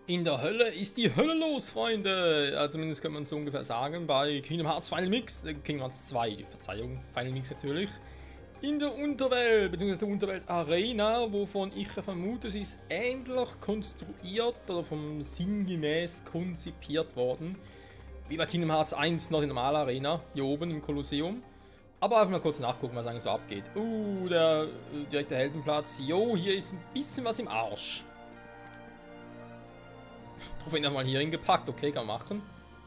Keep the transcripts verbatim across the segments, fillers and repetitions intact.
In der Hölle ist die Hölle los, Freunde! Ja, zumindest kann man so ungefähr sagen bei Kingdom Hearts Final Mix, äh, Kingdom Hearts zwei, die Verzeihung, Final Mix natürlich. In der Unterwelt, beziehungsweise der Unterwelt Arena, wovon ich vermute, sie ist ähnlich konstruiert oder vom sinngemäß konzipiert worden, wie bei Kingdom Hearts eins noch in der normalen Arena, hier oben im Kolosseum. Aber einfach mal kurz nachgucken, was eigentlich so abgeht. Uh, der äh, direkte Heldenplatz. Jo, hier ist ein bisschen was im Arsch. Drauf ihn mal hier hingepackt, okay, kann man machen.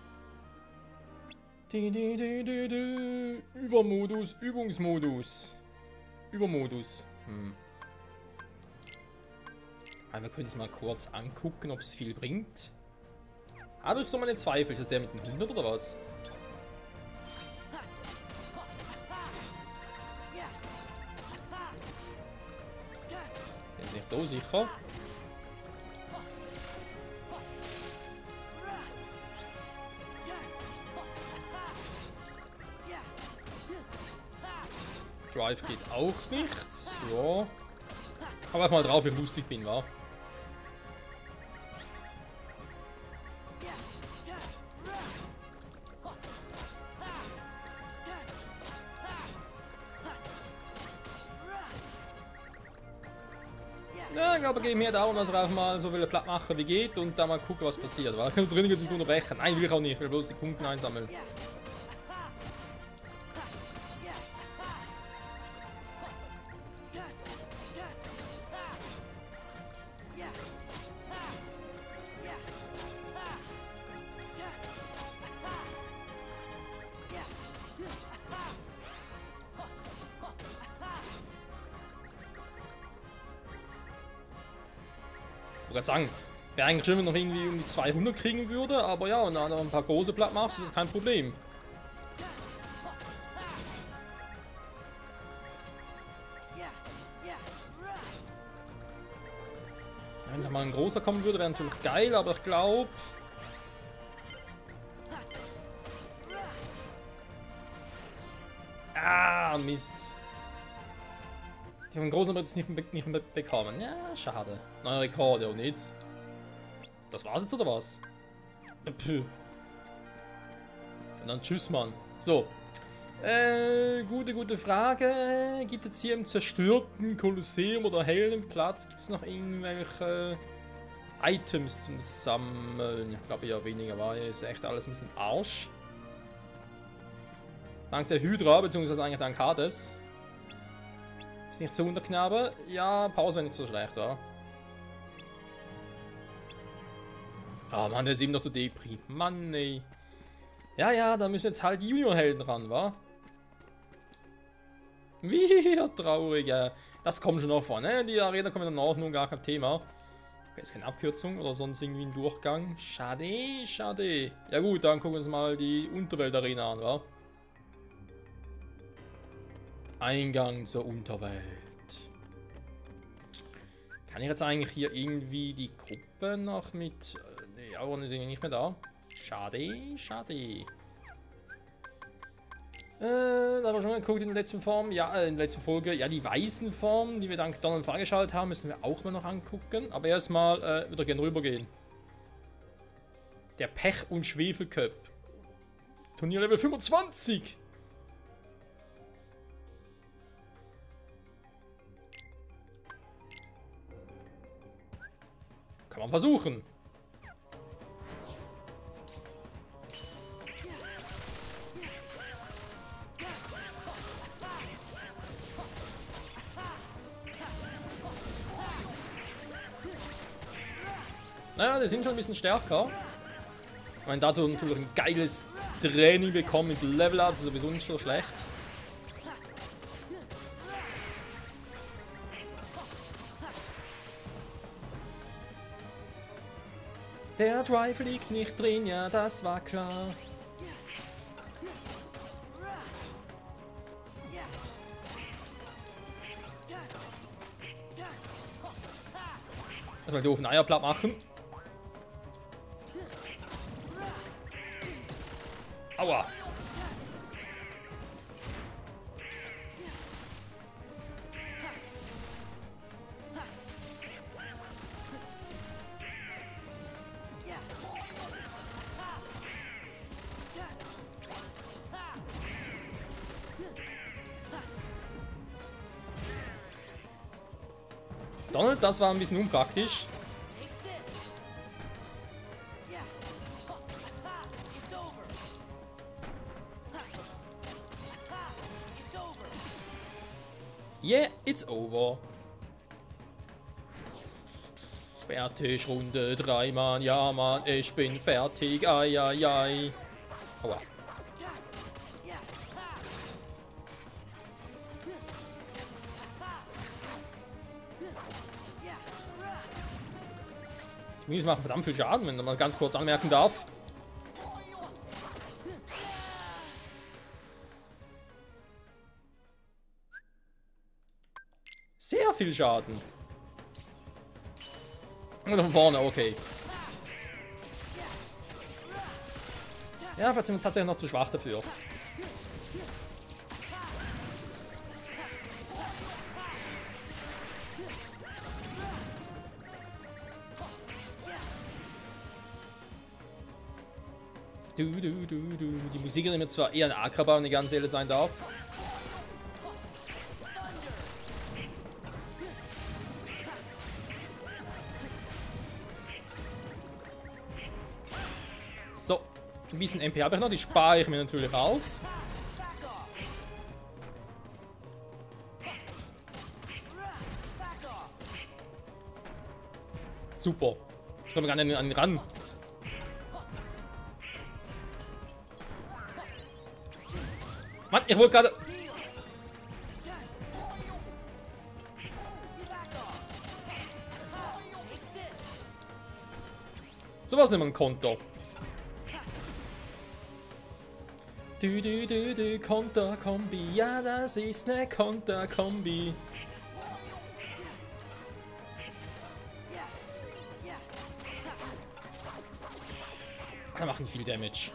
Die, die, die, die, die. Übermodus, Übungsmodus. Übermodus. Hm. Aber wir können es mal kurz angucken, ob es viel bringt. Habe ich so meine Zweifel. Ist das der mit dem hundert oder was? Bin nicht so sicher. Drive geht auch nicht. Ja. Aber mal drauf, wie ich lustig bin, wa? Ja, ich glaube, es geht mir darum, dass wir einfach mal so viele platt machen wie geht und dann mal gucken, was passiert. Weil ich kann drinnen nicht unterbrechen. Nein, will ich auch nicht. Ich will bloß die Punkte einsammeln. Ich wollte gerade sagen, wäre eigentlich schön, wenn man noch irgendwie um die zweihundert kriegen würde, aber ja, und dann noch ein paar große platt machst, ist das kein Problem. Wenn noch mal ein großer kommen würde, wäre natürlich geil, aber ich glaube... Ah, Mist. Ich habe einen großen aber jetzt nicht, nicht mehr bekommen. Ja, schade. Neuer Rekord, ja und jetzt. Das war's jetzt oder was? Puh. Und dann tschüss, Mann. So. Äh, gute, gute Frage. Gibt es hier im zerstörten Kolosseum oder Heldenplatz, gibt es noch irgendwelche Items zum Sammeln? Ich glaube eher weniger, weil ist echt alles ein bisschen Arsch. Dank der Hydra, beziehungsweise eigentlich dank Hades. Ist nicht so Unterknabe. Ja, Pause wäre nicht so schlecht, wa? Oh Mann, der ist eben noch so Depri. Mann, ey. Ja, ja, da müssen jetzt halt die Juniorhelden ran, wa? Wie traurig, ja. Das kommt schon noch vor, ne? Die Arena kommt in Ordnung, gar kein Thema. Okay, ist keine Abkürzung oder sonst irgendwie ein Durchgang. Schade, schade. Ja gut, dann gucken wir uns mal die Unterwelt-Arena an, wa? Eingang zur Unterwelt. Kann ich jetzt eigentlich hier irgendwie die Gruppe noch mit... Äh, ja, Aaron ist irgendwie nicht mehr da. Schade, schade. Äh, da haben wir schon geguckt in der letzten Form. Ja, äh, in der letzten Folge. Ja, die weißen Formen, die wir dank Donald freigeschaltet haben, müssen wir auch mal noch angucken. Aber erstmal äh, würde ich gerne rübergehen. Der Pech- und Schwefel-Cup. Turnierlevel fünfundzwanzig. Kann man versuchen. Naja, die sind schon ein bisschen stärker. Ich meine, dazu natürlich ein geiles Training bekommen mit Level-Up, das ist sowieso nicht so schlecht. Der Drive liegt nicht drin, ja, das war klar. Erstmal doofen Eier platt machen. Aua. Donald, das war ein bisschen unpraktisch. Yeah, it's over. Fertig, Runde drei, Mann. Ja, Mann, ich bin fertig. Ai, ai, ai. Aua. Die Mies machen verdammt viel Schaden, wenn man mal ganz kurz anmerken darf. Sehr viel Schaden. Und von vorne, okay. Ja, vielleicht sind wir tatsächlich noch zu schwach dafür. Du, du, du, du. Die Musik ist mir zwar eher ein Akraba, wenn ich ganz ehrlich sein darf. So, ein bisschen M P habe ich noch, die spare ich mir natürlich auf. Super. Ich komme gar nicht an ihn ran. Mann, ich wollte gerade... So was nimmt man ein Konto. Du, du, du, du, Konterkombi. Ja, das ist eine Konterkombi. Da machen viel Damage.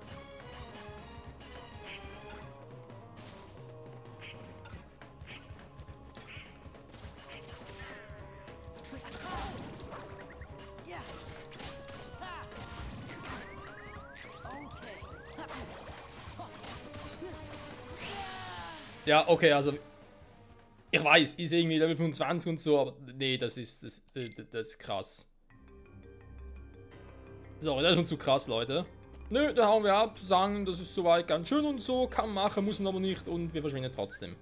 Ja, okay, also ich weiß, ist irgendwie Level fünfundzwanzig und so, aber nee, das ist das, das, das ist krass. So, das ist schon zu krass, Leute. Nö, da hauen wir ab, sagen, das ist soweit ganz schön und so, kann man machen, muss man aber nicht und wir verschwinden trotzdem.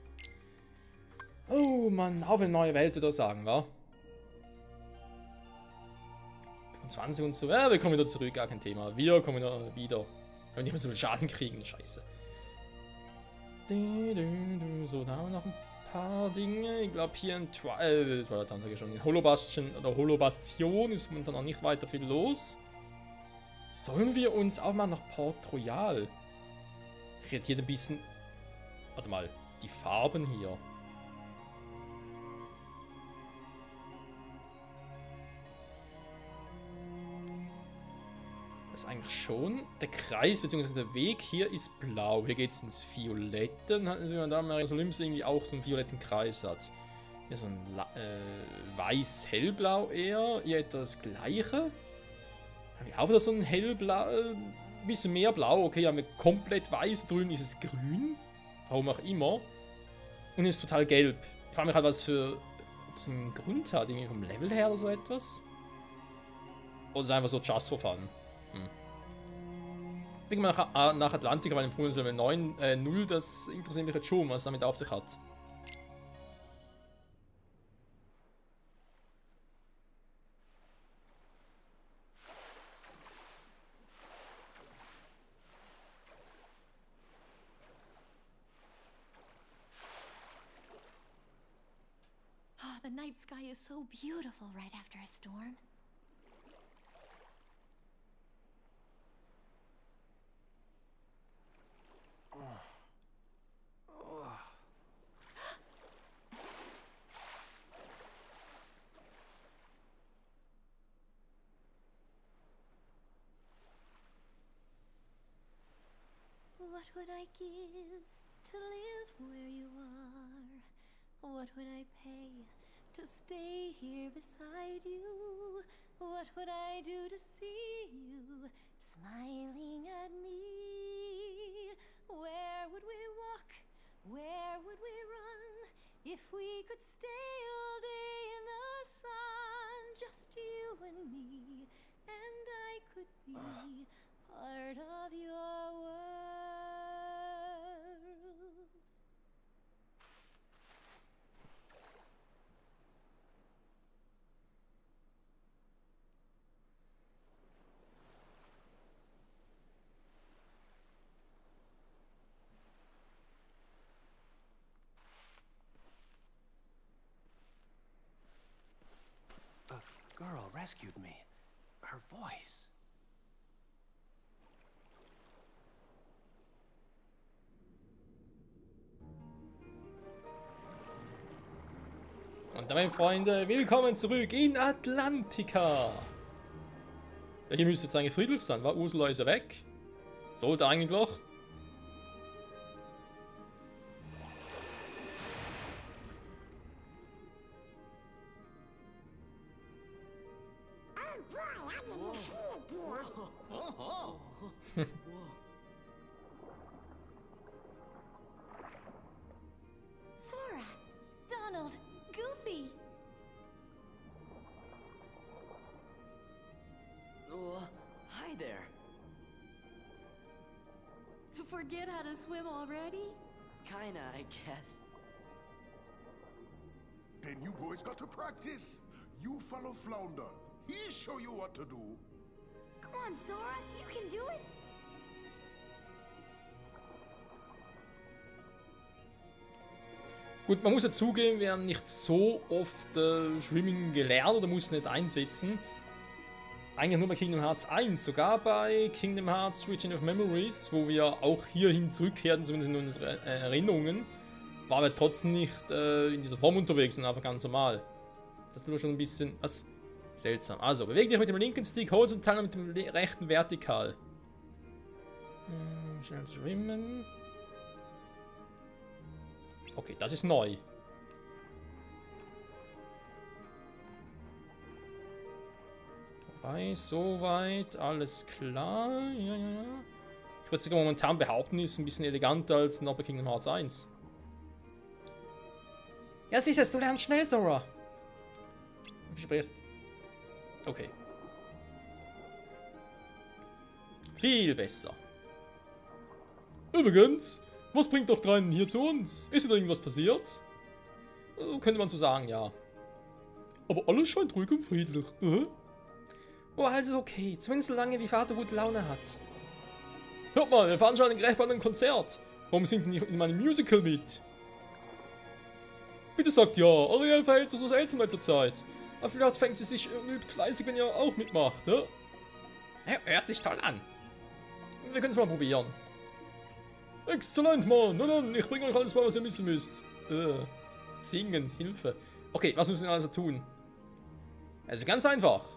Oh Mann, auf eine neue Welt, würde ich sagen, wa? fünfundzwanzig und so, ja, wir kommen wieder zurück, gar kein Thema. Wir kommen wieder, wieder. Wenn wir nicht mehr so viel Schaden kriegen, scheiße. So, da haben wir noch ein paar Dinge. Ich glaube hier in Trial, äh, schon in Holobastion oder Holobastion ist momentan noch nicht weiter viel los. Sollen wir uns auch mal nach Port Royal? Ich hätte hier ein bisschen... Warte mal, die Farben hier. Das ist eigentlich schon. Der Kreis bzw. der Weg hier ist blau. Hier geht es ins Violette. Dann hatten sie da Maria Olymps irgendwie auch so einen violetten Kreis hat. Hier so ein äh, weiß-hellblau eher. Hier etwa das gleiche. Haben wir auch wieder so ein hellblau. Ein äh, bisschen mehr blau. Okay, hier haben wir komplett weiß. Drüben ist es grün. Warum auch immer. Und ist total gelb. Ich frage mich halt, was für das einen Grund hat. Irgendwie vom Level her oder so etwas. Oder ist es einfach so just for fun. Hm. Ich denke mal nach, nach Atlantica, weil im Frühling Level neun, äh, null, das interessiert mich jetzt schon, was damit auf sich hat. Oh, the night sky is so beautiful right after a storm. What would I give to live where you are? What would I pay to stay here beside you? What would I do to see you smiling at me? Where would we walk? Where would we run if we could stay all day in the sun, just you and me, and I could be part of your world. Girl rescued me. Her voice. Und damit, Freunde, willkommen zurück in Atlantica. Ja, hier müsste jetzt eigentlich friedlich sein, war Ursula ist ja weg. Sollte eigentlich. Sora, Donald, Goofy. Oh, hi there. Forget how to swim already? Kinda, I guess. Then you boys got to practice. You follow Flounder. He'll show you what to do. Come on, Sora, you can do it. Gut, man muss ja zugeben, wir haben nicht so oft äh, Schwimmen gelernt oder mussten es einsetzen. Eigentlich nur bei Kingdom Hearts eins, sogar bei Kingdom Hearts Region of Memories, wo wir auch hierhin zurückkehrten, zumindest in unsere äh, Erinnerungen, waren wir trotzdem nicht äh, in dieser Form unterwegs, sondern einfach ganz normal. Das ist nur schon ein bisschen was seltsam. Also, bewege dich mit dem linken Stick horizontal und mit dem rechten vertikal. Hm, schnell schwimmen. Okay, das ist neu. Wobei, soweit, alles klar. Ja, ja, ja. Ich würde sogar momentan behaupten, ist ein bisschen eleganter als noch bei Kingdom Hearts eins. Ja, siehst du, du lernst schnell, Sora. Du sprichst. Okay. Viel besser. Übrigens, was bringt doch dreien hier zu uns? Ist da irgendwas passiert? Äh, könnte man so sagen, ja. Aber alles scheint ruhig und friedlich, äh? Oh, also okay. Zumindest so lange, wie Vater gute Laune hat. Hört mal, wir veranstalten gleich bald ein Konzert. Warum singt ihr nicht in meinem Musical mit? Bitte sagt ja, Ariel verhält sich so seltsam in letzter Zeit. Aber vielleicht fängt sie sich und übt fleißig, wenn ihr auch mitmacht, ne? Ja, hört sich toll an. Wir können es mal probieren. Exzellent, Mann. Nun, nun, ich bringe euch alles bei, was ihr wissen müsst. Äh, singen, Hilfe. Okay, was müssen wir also tun? Also ganz einfach.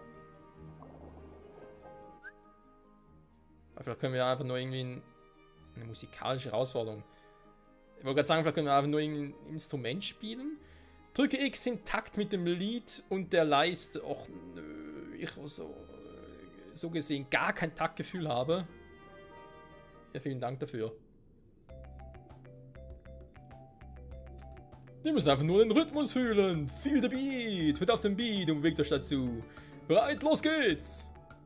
Vielleicht können wir einfach nur irgendwie eine musikalische Herausforderung. Ich wollte gerade sagen, vielleicht können wir einfach nur ein Instrument spielen. Drücke X im Takt mit dem Lied und der Leiste. Och, nö, ich so, so gesehen gar kein Taktgefühl habe. Ja, vielen Dank dafür. Wir müssen einfach nur den Rhythmus fühlen. Feel the beat. Hört auf den Beat und bewegt euch dazu. Bereit, los geht's.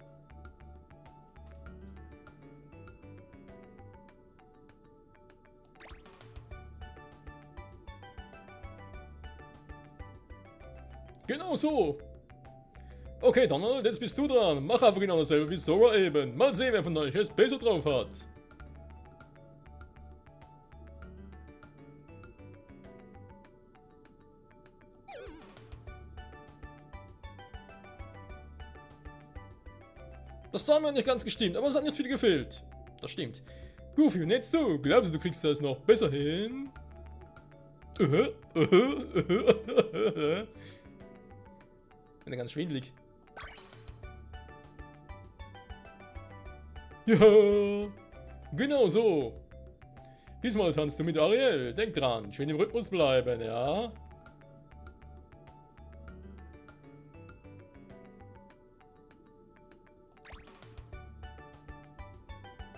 Genau so. Okay, Donald, jetzt bist du dran. Mach einfach genau dasselbe wie Sora eben. Mal sehen, wer von euch es besser drauf hat. Das Sound hat nicht ganz gestimmt, aber es hat nicht viel gefehlt. Das stimmt. Goofy, und jetzt du. Glaubst du, du kriegst das noch besser hin? Uh-huh, uh-huh, uh-huh. Ich bin ganz schwindelig. Ja, genau so. Diesmal tanzt du mit Ariel. Denk dran, schön im Rhythmus bleiben, ja?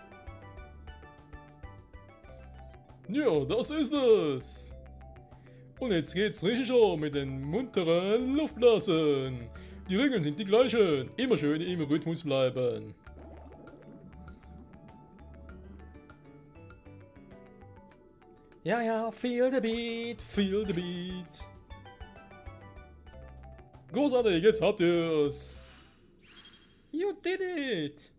Ja, das ist es. Und jetzt geht's richtig um mit den munteren Luftblasen. Die Regeln sind die gleichen. Immer schön im Rhythmus bleiben. Ja, ja, feel the beat, feel the beat. Großartig, jetzt habt ihr's. You did it.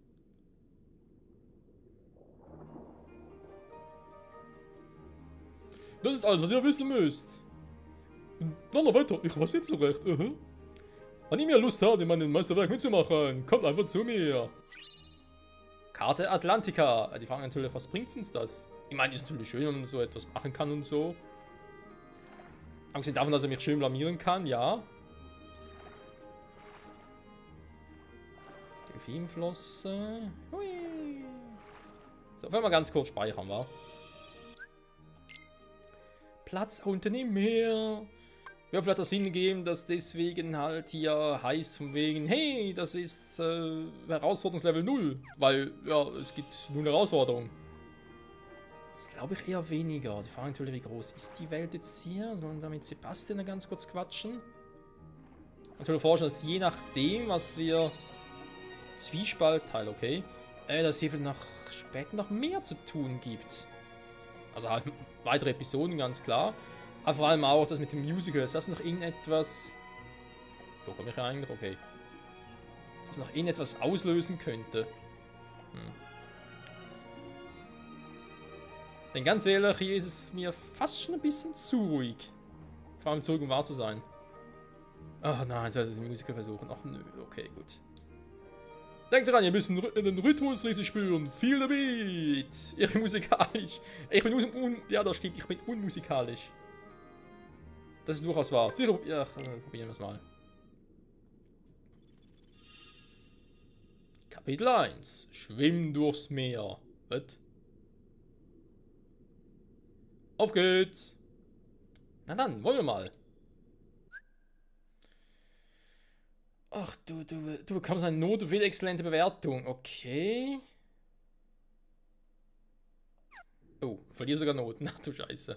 Das ist alles, was ihr wissen müsst. Na, noch weiter, ich weiß jetzt so recht. Uh-huh. Wenn ihr mehr Lust habt, in meinem Meisterwerk mitzumachen, kommt einfach zu mir. Karte Atlantica. Die fragen natürlich, was bringt uns das? Ich meine, ist natürlich schön, wenn man so etwas machen kann und so. Abgesehen davon, dass er mich schön blamieren kann, ja. Delfinflosse. Hui. So, wollen wir ganz kurz speichern, wa? Platz unten im Meer. Ja, vielleicht auch Sinn geben, dass deswegen halt hier heißt von wegen, hey, das ist äh, Herausforderungslevel null. Weil, ja, es gibt nur eine Herausforderung. Das glaube ich eher weniger. Die Frage natürlich, wie groß ist die Welt jetzt hier? Sollen wir mit Sebastian ganz kurz quatschen? Natürlich forschen, dass je nachdem, was wir... Zwiespaltteil, okay. Äh, dass hier noch später noch mehr zu tun gibt. Also halt weitere Episoden, ganz klar. Aber vor allem auch das mit dem Musical. Ist das noch irgendetwas... Wo komme ich eigentlich? Okay. Das noch irgendetwas auslösen könnte. Hm. Denn ganz ehrlich, hier ist es mir fast schon ein bisschen zu ruhig. Vor allem zurück, um wahr zu sein. Ach nein, jetzt soll ich das Musical versuchen. Ach nö, okay, gut. Denkt dran, ihr müsst den Rhythmus richtig spüren. Feel the beat. Ich bin musikalisch. Ich bin un... Ja, das stimmt. Ich bin unmusikalisch. Das ist durchaus wahr. Sicher... Ja, probieren wir es mal. Kapitel eins. Schwimm durchs Meer. Was? Auf geht's. Na dann, wollen wir mal. Ach, du, du, du bekommst eine Note für die exzellente Bewertung. Okay. Oh, verliere sogar Noten. Ach du Scheiße.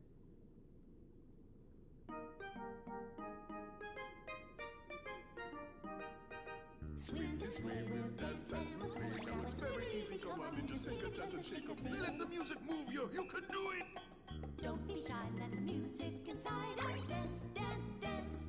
Let the music move you. You can do it. Don't be shy, let the music inside out dance, dance, dance.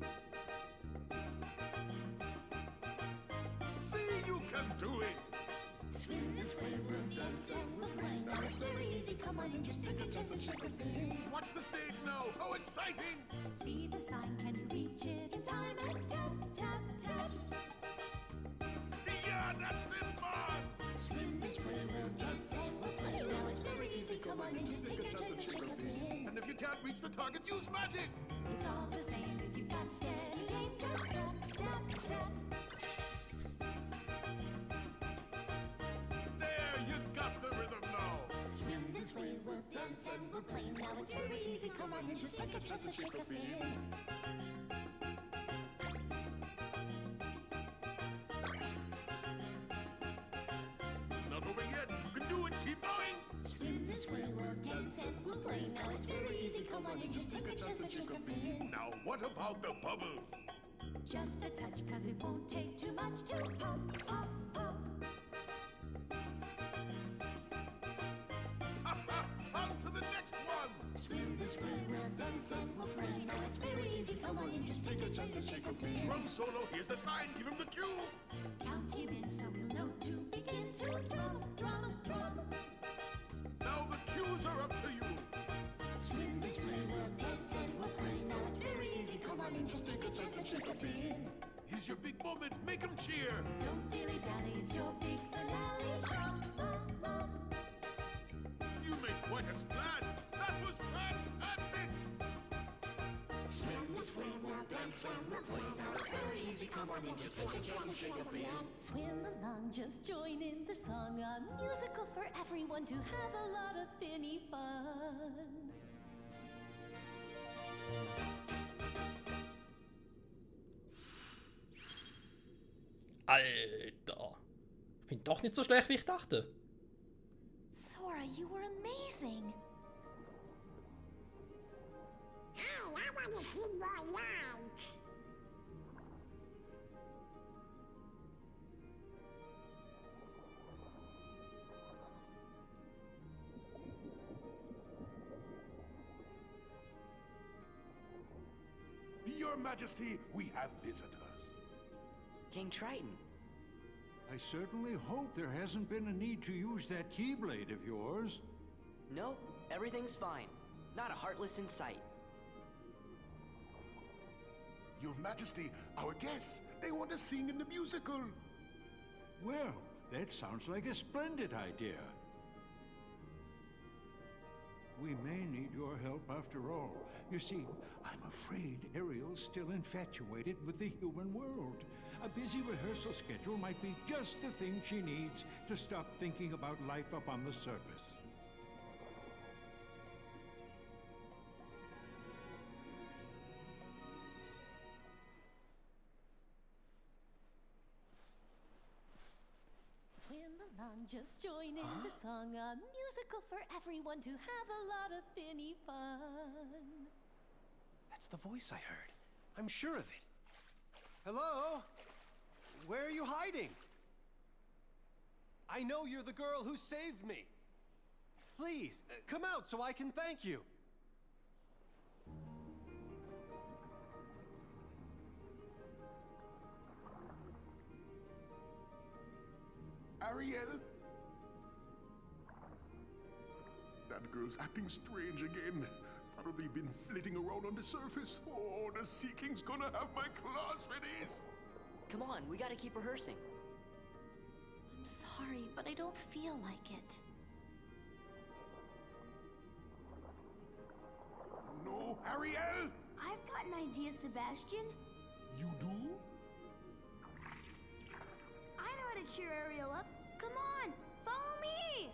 See, you can do it. Swim this way, we'll dance and we'll play. Now it's very easy, come on and just take a chance and shake a thing. Watch the stage now. How exciting. See the sign, can you reach it in time? And tap, tap, tap. Yeah, that's it, man. Swim this way, we'll dance and we'll play. Now it's very easy, come on and just take a chance and shake a thing. And if you can't reach the target, use magic. It's all the same if you've got steady aim. Just zap, zap, zap. There, you got the rhythm now. Swim this way, we'll dance and we'll play. Now it's very easy, come on and just take a chance and shake a thing. It's not over yet. You can do it. Keep going. Swim this way, we'll dance and we'll play. Now it's very easy, come on and just take a chance and shake a thing. Now, what about the bubbles? Just a touch, cause it won't take too much to pop, pop, pop. On to the next one. Swim this way, we'll dance and we'll play. Now it's very easy, come on and just take a chance and shake a thing. Drum solo. Here's the sign. Give him the cue. Count him in so we'll know to begin to drum, drum, drum. Now the cues are up to you. Swim this way, we'll dance and we'll play. Now it's very easy, come on and just take a chance and shake a thing. Here's your big moment. Make him cheer. Don't dilly-dally, it's your big finale. Sha la la. You made quite a splash. That was fantastic. Swim this way, we'll dance and we'll play. Now it's very easy, come on and just take a chance and shake a thing. Swim along, just join in the song. A musical for everyone to have a lot of finny fun. Alter. Ich bin doch nicht so schlecht, wie ich dachte. Sora, you were amazing. Hi, I'm wanna see more lights. Your Majesty, we have visitors. King Triton. I certainly hope there hasn't been a need to use that Keyblade of yours. Nope, everything's fine. Not a Heartless in sight. Your Majesty, our guests, they want to sing in the musical. Well, that sounds like a splendid idea. We may need your help after all. You see, I'm afraid Ariel's still infatuated with the human world. A busy rehearsal schedule might be just the thing she needs to stop thinking about life up on the surface. Swim along, just join in the song, a musical for everyone to have a lot of finny fun. That's the voice I heard. I'm sure of it. Hello? Where are you hiding? I know you're the girl who saved me. Please, uh, come out so I can thank you. Ariel? That girl's acting strange again. Probably been flitting around on the surface. Oh, the Sea King's gonna have my claws for this. Come on, we gotta keep rehearsing. I'm sorry, but I don't feel like it. No, Ariel! I've got an idea, Sebastian. You do? I know how to cheer Ariel up. Come on, follow me!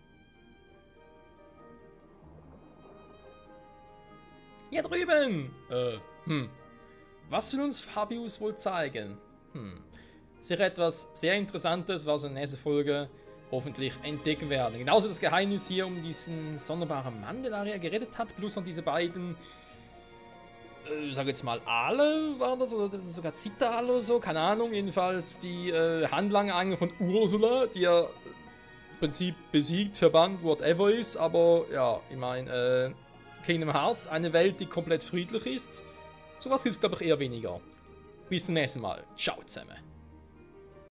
Hier drüben! Äh, hm. Was will uns Fabius wohl zeigen? Hm. Sicher etwas sehr Interessantes, was wir in der nächsten Folge hoffentlich entdecken werden. Genauso das Geheimnis hier um diesen sonderbaren Mann, der Ariel gerettet hat, plus noch diese beiden, äh, sag jetzt mal, Aale waren das, oder sogar Zitterale oder so, keine Ahnung. Jedenfalls die äh, Handlanger von Ursula, die ja im Prinzip besiegt, verbannt, whatever ist, aber ja, ich meine, äh, Kingdom Hearts, eine Welt, die komplett friedlich ist. Sowas hilft, glaube ich, eher weniger. Bis zum nächsten Mal. Ciao zusammen.